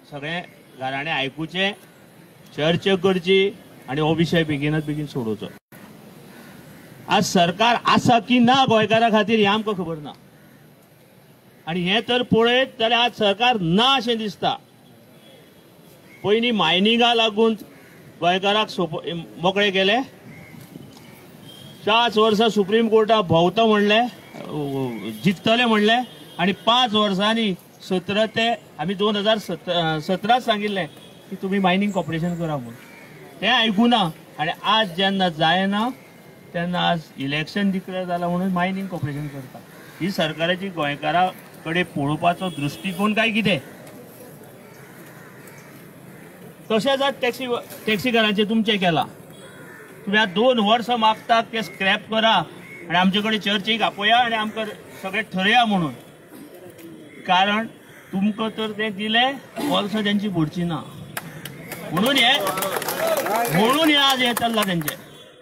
सगळे घराणे आयकुचे, चर्चा करची आणि हो विषय बेगीनात बेगीन सोडोवचो। आज सरकार आसा की ना गोंयकारा खातीर हे आमकां खबर ना आणि हे तर पळयत जाल्यार आज सरकार ना अशें दिसता। पयलीं मायनिंगा लागून गोंयकाराक मोकळे केले, 4 वर्सां सुप्रीम कोर्टाक भोंवता म्हणले, जिखतले म्हणले आणि 5 वर्सांनी 17 ते आमी 2017 सांगिल्लें की तुम्ही मायनिंग कॉर्पोरेशन करा म्हणून, तें आयकुना आणि आज जेन्ना जायना तेन्ना आज इलेक्शन डिक्लेअर जाला म्हणून मायनिंग कॉर्पोरेशन करता। ही सरकाराची गोंयकारा कडेन पळोवपाचो दृश्टिकोन काय कितें? तशेंच आज टॅक्सीकारांचे तुमचे केला। तुम्ही आज 2 वर्सां मागता ते स्क्रॅप करा आणि आमचे कडेन चर्चेक आपया आणि आमकां सगळे ठरया म्हणून, कारण तुमकां तर ते दिले वर्सां त्यांची भरची ना म्हणून हे आज हे चल्ला त्यांचे।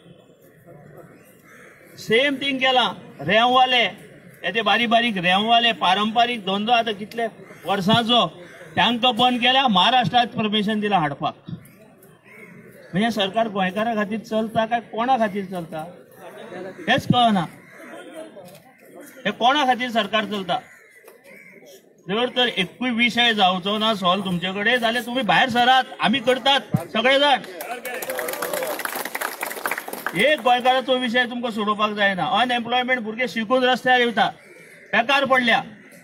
सेम थिंग केला रेंववाले, ते बारीक बारीक रेंववाले पारंपारीक धंदो आता कितले वर्सांचो तांकां बंद केल्या, महाराष्ट्रात परमिशन दिला हाडपाक। म्हणजे सरकार गोंयकारा खातीर चलता काय कोणा खातीर चलता हेच कळना। हे कोणा खातीर सरकार चलता? जर तर एकूय विषय जावचो ना सॉल्व तुमचे कडेन जाल्यार तुम्ही भायर सरात, आमी करतात सगळे जाण। एक गोंयकाराचो विषय तुमकां सोडोवपाक जायना। अनएम्प्लॉयमेंट, भुरगे शिकून रस्त्यार येता, बेकार पडल्या।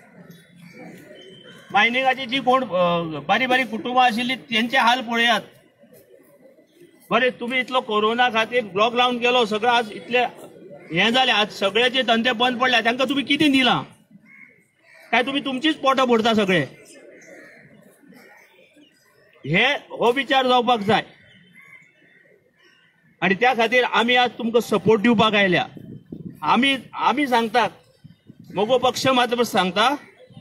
मायनिंगाची जी कोण बारीक बारीक कुटुंबां आशिल्ली त्यांचे हाल पळयात। बरे तुम्ही इतलो कोरोना खातीर ब्लॉक लावन गेलो, सगळं आज इतले हे जाले, आज सगळ्याचे धंदे बंद पडल्या, तांकां तुम्ही कितें दिलां? काय तुम्ही तुमचीच पोटां भरता सगळे? हो विचार जावपाक जाय आणि त्या खातीर आमी आज तुमकां सपोर्ट दिवपाक आयल्या। आमी सांगतात, मोगो पक्ष मात्र सांगता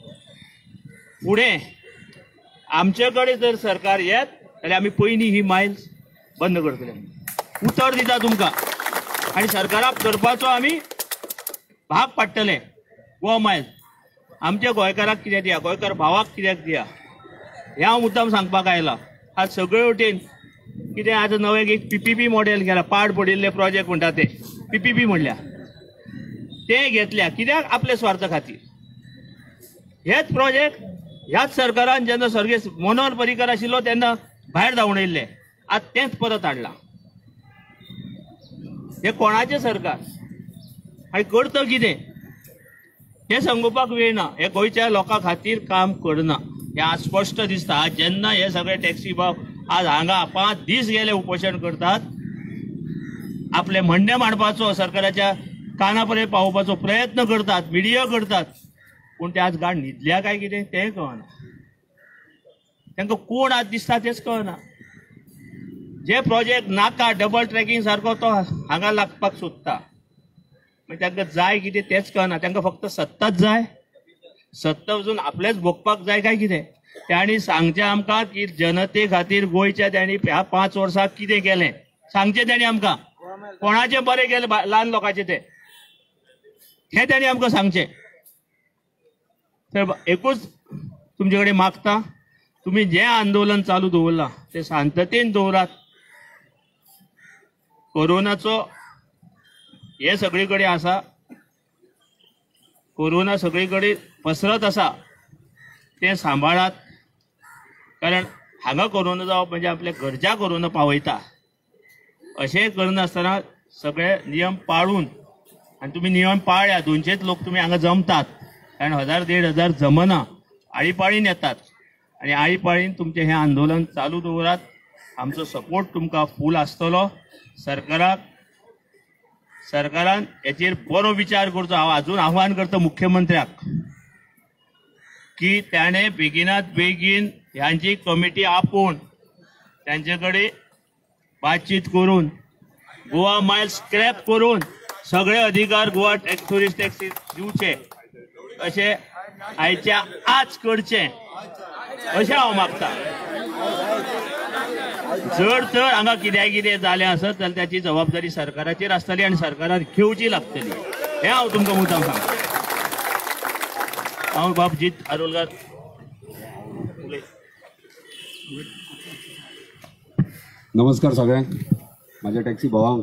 फुडें आमचे कडेन जर सरकार येत जाल्यार आमी पयलीं ही मायल्स बंद करतले, उतर दिता तुमकां आणि सरकाराक करपाचो आमी भाग पाडटले। गो मायल्स आमच्या गोंयकाराक कित्याक दिया, गोंयकार भावाक कित्याक दिया, हे हांव मुद्दाम सांगपाक आयला। आज सगळे वटेन कितें आतां नवें एक PPP मॉडेल केला, पाड पडिल्ले प्रोजेक्ट म्हणटा ते PPP म्हणल्या, ते घेतल्या कित्याक? आपले स्वार्थ खातीर। हेच प्रोजेक्ट ह्याच सरकारान जेन्ना सर्गेस मनोहर पर्रीकर आशिल्लो तेन्ना भायर धांवडयल्ले, आज तेच परत हाडला। हे कोणाचे सरकार आणि करता कितें हे सांगोवपाक वेळ ना। हे गोंयच्या लोकां खातीर काम करना, हे आज स्पश्ट दिसता। आज जेन्ना हे सगळे टॅक्सी भाव आज हांगा 5 दीस गेले उपोशण करतात, आपले म्हणणे मांडपाचो सरकाराच्या काना पर्यंत पावोवपाचो प्रयत्न करतात, मिडिया करतात, पूण ते आज गाड न्हिदल्या काय कितें तें कळना। तांकां कोण आज दिसता तेच कळना। जे प्रोजेक्ट नाका डबल ट्रॅकिंग सारको तो हांगा लागपाक सोदता, मागीर तांकां जाय कितें तेच कळना। तांकां फक्त सत्ताच जाय, सत्ता वचून आपलेच भोगपाक जाय काय कितें? त्यांनी सांगचे आमकां की जनते खातीर गोंयच्या त्यांनी ह्या 5 वर्सां कितें केलें सांगचे त्यांनी आमकां, कोणाचें बरें केलें ल्हान लोकांचें तें हे त्यांनी आमकां सांगचें। तर एकूच तुमचे कडेन मागता, तुम्ही जे आंदोलन चालू दवरलां ते शांततेन दवरात। कोरोनाचो हे सगळे कडेन आसा, कोरोना सगळे कडेन पसरत आसा, ते सांबाळात, कारण हांगा कोरोना जावप म्हणजे आपल्या घरच्या कोरोना पावयता। अशें करनासतना सगळे नियम पाळून, आणि तुम्ही नियम पाळ्या, 200 लोक तुम्ही हांगा जमतात, कारण 1000-1500 जमना, आळीपाळीन येतात आणि आळीपाळीन तुमचे हे आंदोलन चालू दवरात। आमचो सपोर्ट तुमकां फूल आसतलो। सरकारान हेचेर बरो विचार करचो। हांव अजून आव्हान करता मुख्यमंत्र्याक की त्याने बेगिनात बेगीन ह्यांची कमिटी आपोवन त्यांचे कडेन बातचीत करून गोवा मायल स्क्रॅप करून सगळे अधिकार गोवा टुरिस्ट टॅक्सी दिवचे, अशें आयच्या आज करचें अशें हांव मागता। जर तर हांगा कितें जालें आसत जाल्यार त्याची जबाबदारी सरकाराचेर आसतली आनी सरकारान घेवची लागतली, हें हांव तुमकां मुद्दाम सांगता। हांव बाबजीत आरोलकार नमस्कार सगळ्यांक. माझ्या टॅक्सी भावांक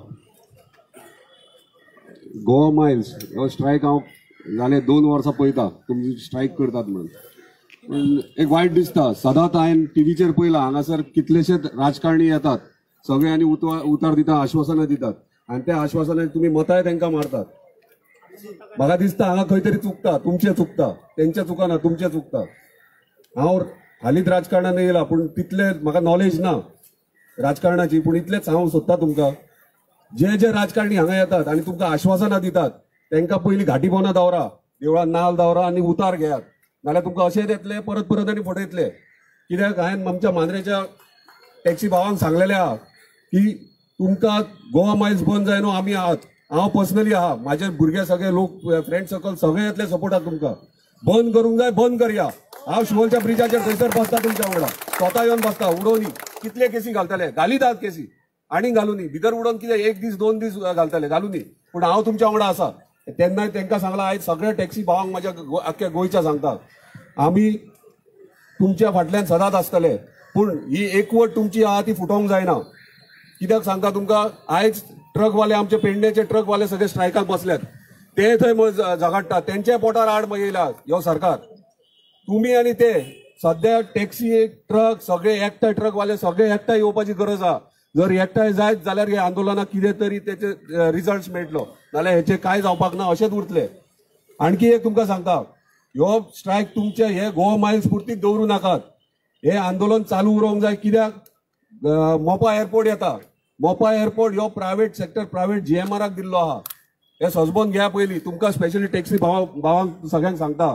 गोवा मायल्स हो स्ट्रायक हांव जाले 2 वर्सां पळयता तुमी स्ट्रायक करतात म्हणून. पण एक वायट दिसता. सदांच हांवें टीव्हीचेर पळयलां हांगासर कितलेशेच राजकारणी येतात, सगळे आनी उतर दितात, आश्वासनां दितात आनी त्या आश्वासनांक तुमी मतांय तांकां मारतात. म्हाका दिसता हांगा खंय तरी चुकता, तुमचें चुकता, तेंचें चुकना, तुमचें चुकता. हांव हालींच राजकारणान येयला पूण तितले म्हाका नॉलेज ना राजकारणाची, पूण इतलेंच हांव सोदतां तुमकां, जे राजकारणी हांगा येतात आनी तुमकां आश्वासनां दितात तांकां पयलीं घाटी पोंदा दवरा, देवळान नाल्ल दवरा आनी उतार घेयात. नाल्यार तुमकां अशेंच येतले परत परत आनी फटयतले. कित्याक हांवें आमच्या मांद्रेच्या टॅक्सी भावांक सांगलेलें आहा की तुमकां गोवा मायल्स बंद जाय न्हू, आमी आहात. हांव पर्सनली आहा, म्हाजे भुरगे सगळे लोक फ्रेंड सर्कल सगळे येतले सपोर्टाक तुमकां. बंद करूंक जाय, बंद करया. हांव शिवोलच्या ब्रिजाचेर थंयसर बसता तुमच्या वांगडा, स्वता येवन बसता. उडोवनी कितले केसी घालतले, घालीतात केसी आनी घालुनी, भितर उडोवन कितें 1 दीस 2 दीस घालतले घालुनी, पूण हांव तुमच्या वांगडा आसा. तेन्नाय तांकां सांगलां, आयज सगळे टॅक्सी भावांक म्हाज्या आख्ख्या गोंयच्या सांगता, आमी तुमच्या फाटल्यान सदांच आसतले, पूण ही एकवट तुमची आहा ती फुटोवंक जायना. कित्याक सांगता तुमकां, आयज ट्रकवाले आमचे पेडणेचे ट्रकवाले सगळे स्ट्रायकाक बसल्यात. ते थंय झगडटात, तेंच्या पोटार आड येयला ह्यो सरकार. तुमी आनी ते सध्या टॅक्सी ट्रक सगळे एकठांय, ट्रकवाले सगळे एकठांय येवपाची गरज आहा. जर एकठांय जायत जाल्यार हे आंदोलनाक कितें तरी तेचे रिजल्ट मेळटलो, नाल्यार हेचे कांय जावपाक ना, अशेंच उरतले. आणखी एक तुमकां सांगता, ह्यो स्ट्रायक तुमचे हे गोवा मायल्स पुरतीच दवरूं नाकात. हे आंदोलन चालू उरोवंक जाय. कित्याक मोपा एअरपोर्ट येता, मोपा एअरपोर्ट ह्यो प्रायव्हेट सेक्टर, प्रायव्हेट GMRाक दिल्लो आहा. हे सजबोन घ्या पयलीं. तुमकां स्पेशली टॅक्सी भावांक सगळ्यांक सांगता,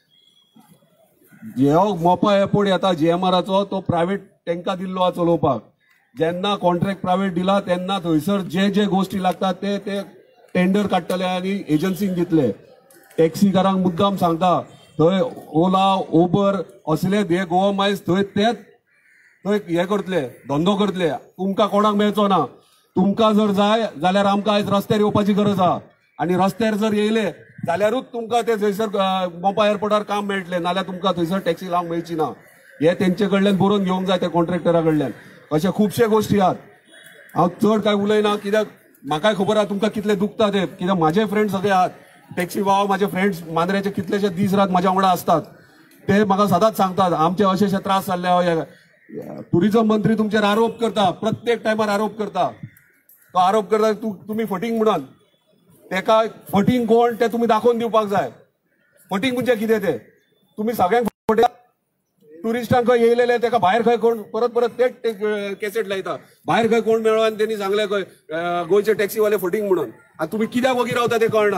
ह्यो मोपा एअरपोर्ट येता GMRाचो, तो प्रायव्हेट तांकां दिल्लो आहा चलोवपाक. जेन्ना कॉन्ट्रॅक्ट प्रायव्हेट दिला तेन्ना थंयसर जे गोश्टी लागतात ते टेंडर काडटले आनी एजन्सीक दितले. टॅक्सीकारांक मुद्दाम सांगता, थंय ओला, उबर असले हे गोवा मायल्स थंय तेच थंय हे करतले, धंदो करतले. तुमकां कोणाक मेळचो ना. तुमकां जर जाय जाल्यार आमकां आयज रस्त्यार येवपाची गरज आहा, आनी रस्त्यार जर येयले जाल्यारूच तुमकां ते थंयसर मोपा एअरपोर्टार काम मेळटलें, नाल्यार तुमकां थंयसर टॅक्सी लावंक मेळची ना. हे तेंचे कडल्यान बरोवन घेवंक जाय, त्या कॉन्ट्रॅक्टरा कडल्यान. अशे खुबशे गोश्टी आहात. हांव चड कांय उलयना, कित्याक म्हाकाय खबर आहा तुमकां कितले दुखता ते. कित्याक म्हाजे फ्रेंड सगळे आहात टॅक्सी भाव, म्हाजे फ्रेंड्स मांद्रेचे कितलेशे दीस रात म्हाज्या वांगडा असतात. ते म्हाका सदांच सांगतात आमचे अशेशे त्रास जाल्ले. टुरिझम मंत्री तुमचेर आरोप करता, प्रत्येक टायमार आरोप करता. तो आरोप करता तुमी फटींग म्हणून. तेका फटींग कोण ते तुमी दाखोवन दिवपाक जाय. फटींग म्हणजे कितें ते तुमी सगळ्यांक फटयता. टुरिस्टांक खंय येयलेले तेका भायर खंय कोण परत परत तेच केसेट लायता. भायर खंय कोण मेळ्ळो आनी तेणी सांगले खंय गोंयचे टॅक्सीवाले फटींग म्हणून. आनी तुमी कित्याक वगी रावता ते कळना.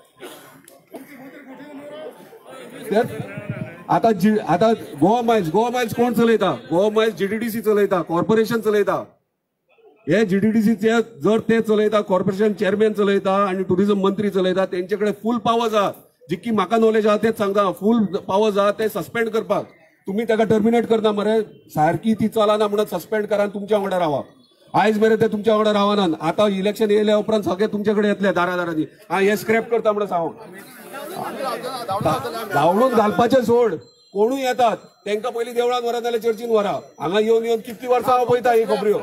आता गोवा मायल्स कोण चलयता? गोवा मायल्स GDDC चलयता, कॉर्पोरेशन चलयता. हे GDDCचे जर ते चलयता, कॉर्पोरेशन चेअरमॅन चलयता आनी टुरिझम मंत्री चलयता, तेंचे कडेन फूल पावर्स आहा. जितकी म्हाका नॉलेज आहा तेच सांगता, फूल पावर्स आहा ते सस्पेंड करपाक. तुम्ही ताका टर्मिनेट करता मरे, सारकी ती चलना म्हणून सस्पेंड करा आनी तुमच्या वांगडा रावा. आयज मेरेन ते तुमच्या वांगडा रावना. आता इलेक्शन येयल्या उपरांत सगळे तुमचे कडेन येतले दारांनी. हे स्क्रॅप करता म्हणून सांगून धांवडून घालपाचें सोड. कोणूय येतात तांकां पयलीं देवळान व्हरा नाल्यार चर्चीन व्हरा. हांगा येवन कितली वर्सां हांव पळयता ही खबऱ्यो.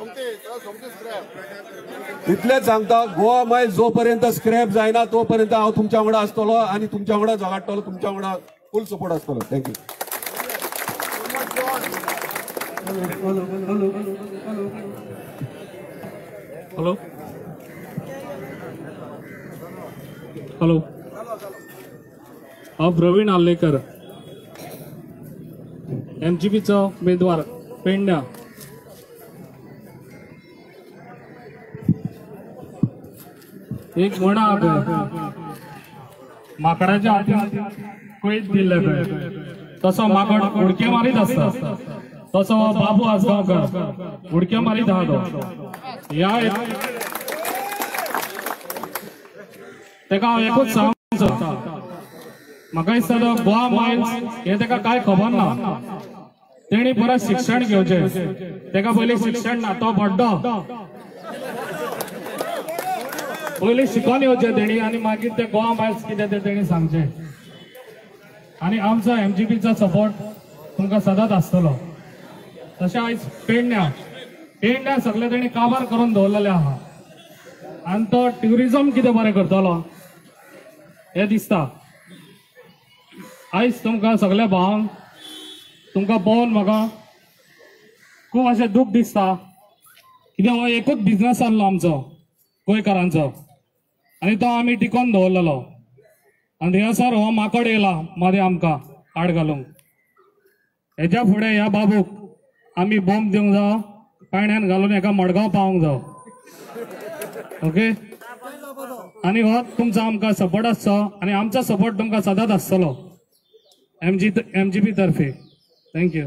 इतलेच सांगता, गोवा मायल्स जो पर्यंत स्क्रॅप जायना तो पर्यंत हांव तुमच्या वांगडा आसतलो आनी तुमच्या वांगडा झगडटलो, तुमच्या वांगडा फूल सपोर्ट आसतलो. थँक्यू. हॅलो हॅलो हांव प्रवीण आल्लेकर, MGPचो उमेदवार पेडण्या. एक म्हणा माकडाच्या हातीन कोयत दिल्ले खंय, तसो माकड उडके मारीत आसता, तसो बाबू आसगांवकर उडके मारीत आहा तो. तेका हांव एकूच सांगूंक सोदता, म्हाका दिसता गोवा मायल्स हे तेका काय खबर ना. तेणी परत शिक्षण घेवचें. तेका पयलीं शिक्षण ना, तो बड्डो. पयलीं शिकोन येवचें तेणी आनी मागीर ते गोवा मायल्स कितें ते तेणी सांगचें. आनी आमचो MGPचो सपोर्ट तुमकां सदांच आसतलो. तशें आयज पेडण्या सगळे तेणी काबार करून दवरलेले आहा आनी तो ट्युरिजम कितें बरें करतलो हे दिसता. आयज तुमकां सगळ्या भावांक तुमकां पळोवन म्हाका खूब अशें दूख दिसता कित्याक हो एकूच बिझनस आसलो आमचो गोंयकारांचो आनी तो आमी टिकोवन दवरलेलो आनी थंयसर हो माकड येयला मदें आमकां आड घालूंक. हेच्या फुडें ह्या बाबूक आमी बॉम्ब दिवंक जावो पाण्यान घालून एका मडगांव पावोंक जावो. ओके आनी हो तुमचो आमकां सपोर्ट आसचो आनी आमचो सपोर्ट तुमकां सदांच आसतलो MGP तर्फे. थँक्यू.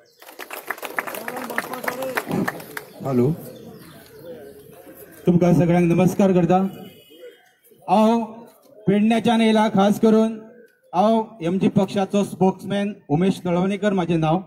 हॅलो, तुमकां सगळ्यांक नमस्कार करता. हांव पेडण्याच्यान येयला खास करून. हांव MG पक्षाचो स्पोक्समॅन उमेश नळवणेकर म्हाजें नांव.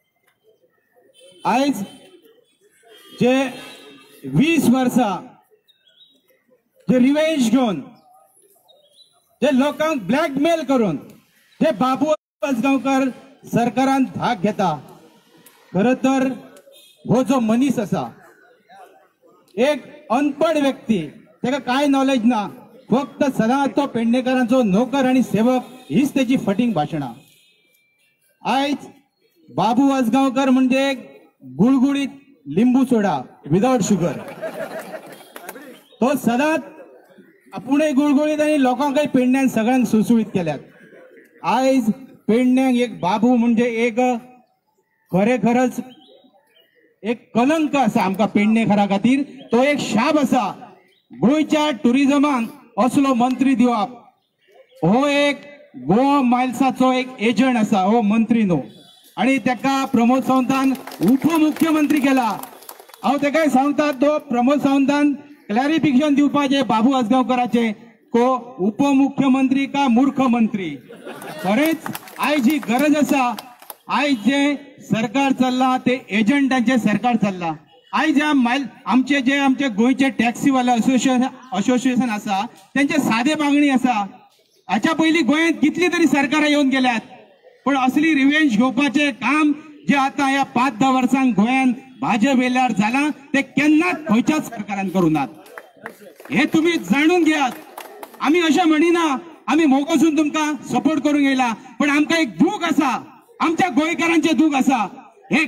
आयज जे 20 वर्सां जे रिवेंज घेवन जे लोकांक ब्लॅकमेल करून जे बाबू आसगांवकर सरकारान धाक घेता, खरं तर हो जो मनीस असा एक अनपढ व्यक्ती, ताका काय नॉलेज ना, फक्त सदांच तो पेडणेकरांचो नोकर आणि सेवक हीच त्याची फटींग भाशणां. आयज बाबू आसगांवकर म्हणजे एक गुळगुळीत लिंबू सोडा विदाउट शुगर. तो सदांच आपुणूय गुळगुळीत आणि लोकांकय पेडण्यान सगळ्यांक सुळसुळीत केल्यात. आयज पेडण्यांक एक बाबू म्हणजे एक खरेखरच एक कलंक असा आमकां पेडणेकारा खातीर. तो एक शाप असा. गोंयच्या टुरिजमाक असलो मंत्री दिवप हो एक गोवा मायल्साचो एक एजंट असा हो मंत्री न्हू. आणि ताका प्रमोद सावंतान उपमुख्यमंत्री केला. हांव ताकाय सांगता तो प्रमोद सावंतान क्लॅरिफिकेशन दिवपाचें बाबू आसगांवकराचें को उपमुख्यमंत्री का मूर्ख मंत्री. खरेंच आयज ही गरज असा. आयज जे सरकार चल्ला ते एजंटांचे सरकार चल्ला. आयज आमचे गोंयचे टॅक्सीवाले असोसिएशन आसा त्यांचे सादे मागणी आसा. हाच्या पयलीं गोंयांत कितली तरी सरकारां येवन गेल्यात, पण असली रिवेंज घेवपाचें काम जे आता ह्या 5-10 वर्सांक गोंयांत भाजप येयल्यार जालां ते केन्नाच खंयच्याच सरकारान करूं नात. हे तुमी जाणून घेयात. आमी अशें म्हणिना आमी मोगोसून तुमकां सपोर्ट करूंक येयला, पण आमकां एक दूख आसा, आमच्या गोंयकारांचें दूख आसा. हे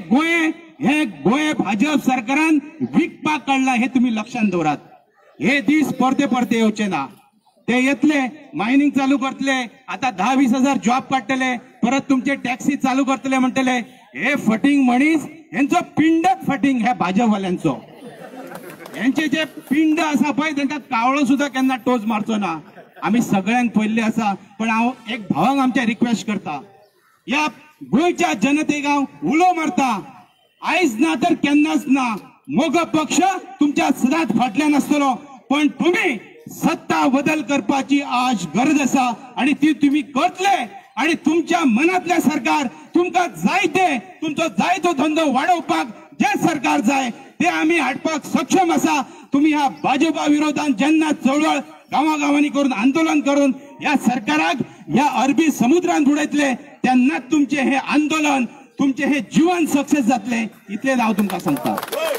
गोंय भाजप सरकारान विकपाक काडला हे तुम्ही लक्षात दवरात. हे दीस परते येवचे ना. ते येतले, मायनिंग चालू करतले, आता 10-20 हजार जॉब काडटले, परत तुमचे टॅक्सी चालू करतले म्हणटले. हे फटींग मनीस यांचो पिंडच फटींग ह्या भाजपवाल्यांचो. यांचे जे पिंड आसा पळय तांकां कावळो सुद्धा केन्ना टोच मारचो ना. आम्ही सगळ्यांक पळयल्ले आसा. पण हांव एक भावांक आमच्या रिक्वेस्ट करता, या गोंयच्या जनतेक हांव उलो मारता, आयज ना तर केन्नाच ना मोग पक्ष तुमच्या सदांच फाटल्यान आसतलो, पण तुम्ही सत्ता बदल करपाची आज गरज आसा आणि ती तुम्ही करतले. आणि तुमच्या मनातले सरकार तुमकां जाय ते तुमचो जाय तो धंदो वाडोवपाक जे सरकार जाय ते आम्ही हाडपाक सक्षम आसा. तुम्ही ह्या भाजपा विरोधात जेन्ना चळवळ गावागावांनी करून आंदोलन करून या सरकाराक या अरबी समुद्रात बुडयतले तेन्ना तुमचे हे आंदोलन तुमचे हे जीवन सक्सेस जातले. इतले हांव तुमकां सांगता.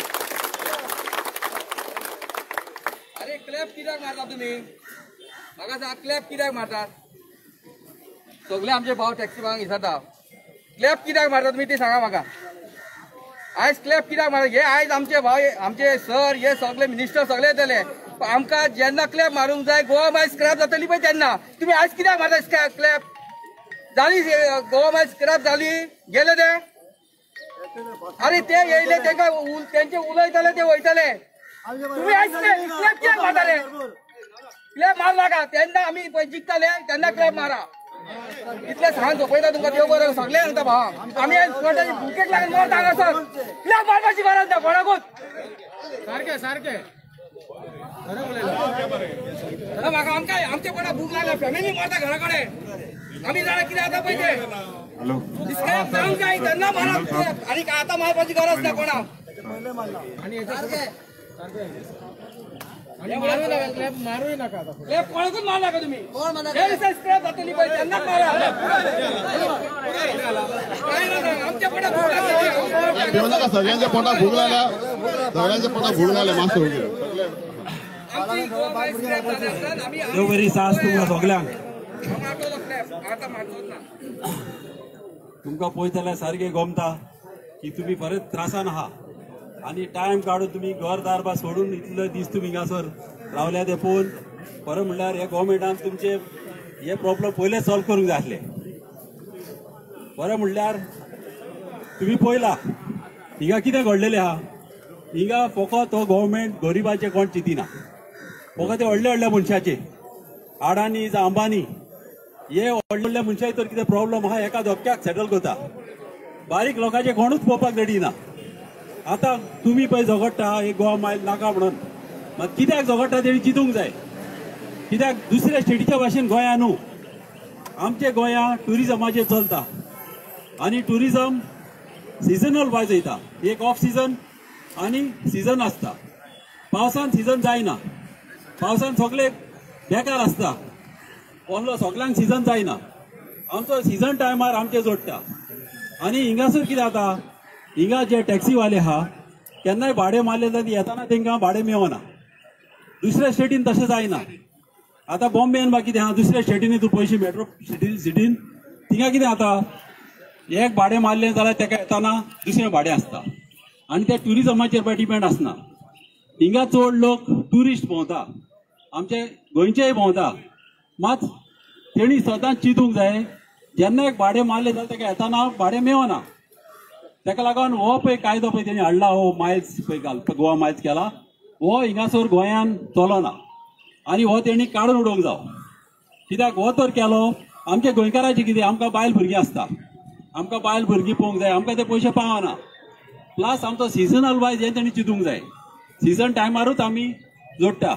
अरे क्लॅप कित्याक मारता तुम्ही? म्हाका सांग क्लॅप कित्याक मारतात? सगळे आमचे भाव टॅक्सी भावांक विचारता क्लॅप कित्याक मारता तुम्ही ते सांगा म्हाका. आयज क्लॅप कित्याक मारता? हे आयज आमचे भाव आमचे सर हे सगळे मिनिस्टर सगळे येतले. आमकां जेन्ना क्लॅप मारूंक जाय गोवा माय स्क्रॅप जातली पळय तेन्ना तुम्ही आयज कित्याक मारता क्लॅप? जाली गोवा माय स्क्रॅप जाली गेले ते. अरे ते येयले तेंचे उलयतले ते वयतले. तुम्ही आयज क्लॅप कित्याक मारताले? क्लॅप मार नाका. तेन्ना आमी पळय जिखताले तेन्ना क्लॅप मारा. इतले सांग सोपयता तुमकां देव बरें सगळे सांगता भाव. आमी कोणाची भुकेक लागून मरता हांगासर. क्लॅप मारपाची गरज ना कोणाकूच. सारखे सारखे म्हाका आमचे कोणा भूक लागल्या फॅमिली मरता घरा कडेन. आमी जाणा कितें जाता पळय ते. स्क्रॅप जावंक जाय तेन्ना मारा. आनी आतां मारपाची गरज ना कोणाक. क्लॅप कोणाकून मारला का तुम्ही हे दिसा स्क्रॅप जातली पाहिजे त्यांना मारा आमच्या पोटात सगळ्यांच्या पोटात भूक लागल्या सगळ्यांच्या पोटात भूक लागल्या मास्तर देव बरी सास तुमकां सगळ्यांक तुमकां पळयत जाल्यार सारकें गमता की तुमी परत त्रासान आहा आनी टायम काडून तुमी घर दारबा सोडून इतले दीस तुमी हांगासर रावल्या ते पळोवन बरें म्हणल्यार हे गोवमेंटान तुमचे हे प्रॉब्लेम पयले सॉल्व करूंक जाय आसले बरें म्हणल्यार तुमी पळयला हिंगा कितें घडलेलें आहा हिंगा फकत हो गव्हर्मेंट गरिबाचे कोण चिंतिना फकत ते व्हडल्या व्हडल्या मनशाचे अडानी जावं अंबानी हे व्हडल्या व्हडल्या मनशाचे तर कितें प्रॉब्लेम आहा एका धोक्याक सेटल करता बारीक लोकांचे कोणूच पळोवपाक रेडी ना आतां तुमी पळय झगडटा एक गोवा मायल नाका म्हणून मात कित्याक झगडटा तेणी चिंतूंक जाय कित्याक दुसऱ्या स्टेटीच्या भाशेन गोंया न्हू आमचे गोंया ट्युरिजमाचेर चलता आनी ट्युरिजम सिजनल वायज वयता एक ऑफ सिजन आनी सिजन आसता पावसान सिजन जायना पावसान सगळे बेकार आसता असलो सगळ्यांक सिजन जायना आमचो सिजन टायमार आमचे जोडटा आनी हिंगासर कितें जाता हिंगा जे टॅक्सीवाले आहा केन्नाय भाडें मारले जाल्यार येताना तांकां भाडें मेळना दुसऱ्या स्टेटीन तशें जायना आतां बॉम्बेन बा कितें आहा दुसऱ्या स्टेटीनी तूं पयशे मेट्रो सिटीन थिंगा कितें जाता एक भाडें मारलें जाल्यार ताका येताना दुसरें भाडें आसता आनी त्या ट्युरिजमाचेर पळय डिपेंड आसना हिंगा चड लोक ट्युरिस्ट भोंवता आमचे गोंयचेय भोंवता मात तेणी सदांच चिंतूंक जाय जेन्ना एक भाडें मारलें जाल्यार ताका येताना भाडें मेळना ताका लागून हो पळय कायदो पळय तेणी हाडला हो मायल्स पळय गोवा मायल्स केला हो हिंगासर गोंयान चलना आनी हो तेणी काडून उडोवंक जावो कित्याक हो तर केलो आमच्या गोंयकारांचें कितें आमकां बायल भुरगीं आसता आमकां बायल भुरगीं पळोवंक जाय आमकां ते पयशे पावना प्लस आमचो सिजनल वायज हें तेणी चिंतूंक जाय सिजन टायमारूच आमी जोडटा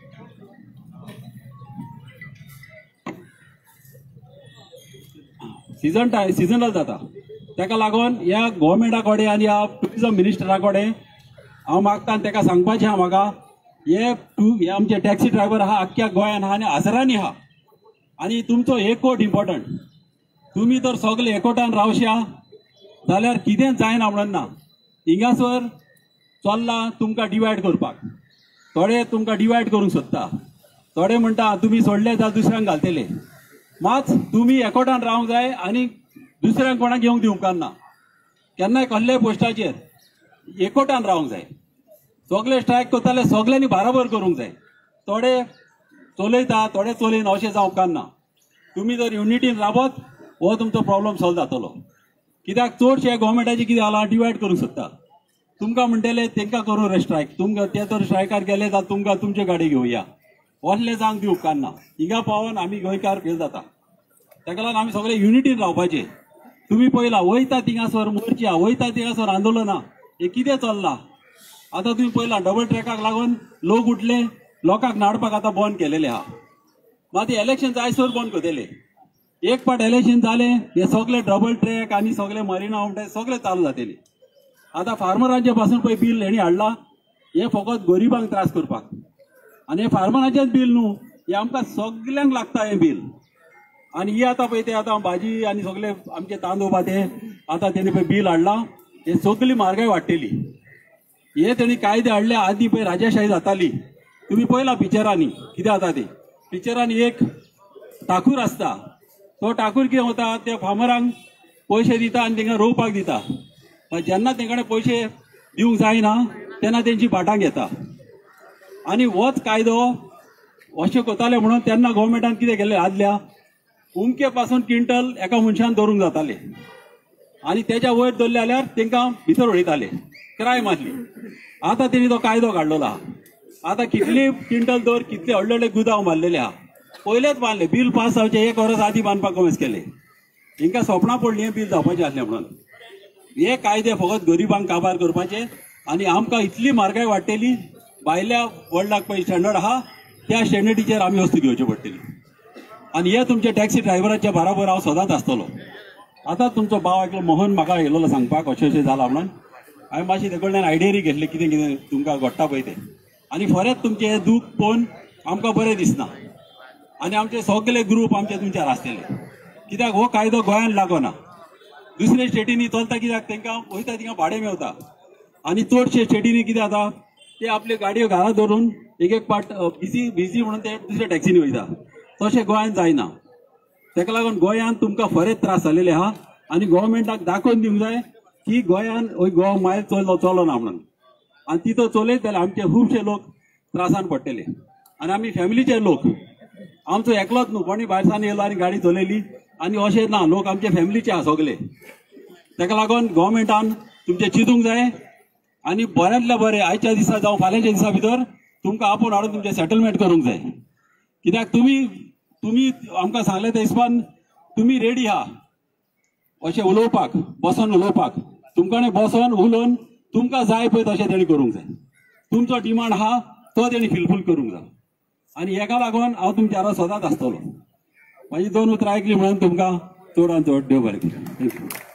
सिजनल जाता ताका लागून ह्या गव्हर्मेंटा कडेन आनी ह्या ट्युरिजम मिनिस्टरा कडेन हांव मागता आनी ताका सांगपाचें आहा म्हाका हे आमचे टॅक्सी ड्रायव्हर आहा आख्ख्या गोंयान आहा आनी हजारांनी आहा आनी तुमचो एकवट इम्पॉर्टंट तुमी तर सगळे एकवटान रावशा जाल्यार कितें जायना म्हणून ना हिंगासर चल्ला तुमकां डिवायड करपाक थोडे तुमकां डिवायड करूंक सोदता थोडे म्हणटा तुमी सोडले जाल्यार दुसऱ्यांक घालतले मात तुमी एकवटान रावंक जाय आनी दुसऱ्यांक कोणाक घेवंक दिवंक ना केन्नाय कसल्याय पोस्टाचेर एकवटान रावंक जाय सगळे स्ट्रायक करताले सगळ्यांनी बाराबर करूंक जाय थोडे चलयता थोडे चलयना अशें जावंक ना तुमी जर युनिटीन राबत हो तुमचो प्रॉब्लेम सॉल्व जातलो कित्याक चडशे गव्हर्मेंटाचे कितें जाला डिवायड करूंक सोदता तुमकां म्हणटले तांकां करूं रे स्ट्रायक तुमकां ते तर स्ट्रायकार गेले जाल्यार तुमकां तुमचे गाडी घेवया असले जावंक दिवंक ना हिंगा पावोन आमी गोंयकार फेल जाता ताका लागून आमी सगळे युनिटीन रावपाचे तुमी पळयला वयता थिंगासर मोर्चा वयता थिंगासर आंदोलनां हे कितें चल्लां आतां तुमी पळयलां डबल ट्रॅकाक लागून लोक उठले लोकांक नाडपाक आतां बंद केलेले आहा मात इलेक्शन जायसर बंद करतले एक फावट इलेक्शन जालें हे सगळे डबल ट्रॅक आनी सगळे मरिना म्हणटा सगळे चालू जातले आतां फार्मरांचे पासून पळय बील हेणी हाडला हे फकत गरिबांक त्रास करपाक आनी हे फार्मरांचेच बील न्हू हे आमकां सगळ्यांक लागता हें बील आनी ही आतां पळय ते आतां भाजी आनी सगळे आमचे तांदूळ ते आतां तेणी पळय बील हाडलां हे सगळी म्हारगाय वाडटली हे तेणी कायदे हाडले आदी पळय राजेशाही जाताली तुमी पळयलां पिक्चरांनी कितें जाता ते पिक्चरांनी एक ठाकूर आसता तो ठाकूर कितें वता त्या फार्मरांक पयशे दिता आनी तांकां रोवपाक दिता पण जेन्ना तेंकडे पयशे दिवंक जायना तेन्ना तेंची भाटांक येता आनी होच कायदो अशें कोताले म्हणून तेन्ना गव्हर्मेंटान कितें केलें आदल्या उमके पासून क्विंटल एका मनशान धरूंक जाताले आनी तेच्या वयर धरले जाल्यार तांकां भितर उडयताले क्रायम आसली आतां तेणी तो कायदो काडलेलो आहा आतां कितले क्विंटल दर कितले व्हडले व्हडले गुदांव बांदलेले आहा पयलेच बांदले बील पास जावचे एक वर्स आदी बांदपाक कमीच केले हिंकां स्वप्नां पडलीं हें बील जावपाचें आसलें म्हणून हे कायदे फकत गरिबांक काबार करपाचे आनी आमकां इतली म्हारगाय वाडटली भायल्या वर्ल्डाक पळय स्टँडर्ड आहा त्या स्टँडर्डीचेर आमी वस्तू घेवची पडटली आनी हे तुमचे टॅक्सी ड्रायव्हराच्या बराबर हांव सदांच आसतलो आतां तुमचो भाव एकलो मोहन म्हाका येयलोलो सांगपाक अशें अशें जालां म्हणून हांवें मातशें ते कडल्यान आयडियरी घेतले कितें कितें तुमकां घडटा पळय तें आनी खरेंच तुमचें हें दूख पळोवन आमकां बरें दिसना आनी आमचे सगळे ग्रूप आमचे तुमच्यार आसलेले कित्याक हो कायदो गोंयांत लागना दुसऱ्या स्टेटींनी चलता कित्याक तांकां वयता थिंगा भाडें मेवता आनी चडशे स्टेटींनी कितें जाता ते आपल्यो गाडयो घरा धरून एक पाट बिजी म्हणून ते दुसऱ्या टॅक्सीनी वयता तशें गोंयांत जायना ताका लागून गोंयांत तुमकां खरेंच त्रास जालेले आहा आनी गव्हर्मेंटाक दाखोवन दिवंक जाय की गोंयांत गोवा मायल चलना म्हणून आनी तिथं चलयत जाल्यार आमचे खुबशे लोक त्रासान पडटले आनी आमी फॅमिलीचे लोक आमचो एकलोच न्हू कोणी भायरसान येयलो आनी गाडी चलयली आनी अशें ना लोक आमचे फॅमिलीचे आहा सगळे ताका लागून गव्हर्मेंटान तुमचें चिंतूंक जाय आनी बऱ्यांतल्या बरें आयच्या दिसा जावं फाल्यांच्या दिसा भितर तुमकां आपूण हाडून तुमचें सेटलमेंट करूंक जाय कित्याक तुमी आमकां सांगले ते हिसपान तुमी रेडी आहा अशें उलोवपाक बसून उलोवपाक तुमकां बसून उलोवन तुमकां जाय पळय तशें तेणी करूंक जाय तुमचो डिमांड आहा तो तेणी फिलफूल करूंक जाय आनी हेका लागून हांव तुमच्या वांगडा सदांच आसतलो म्हाजी 2 उतरां आयकली म्हणून तुमकां चडांत चड देव बरें करूं थँक्यू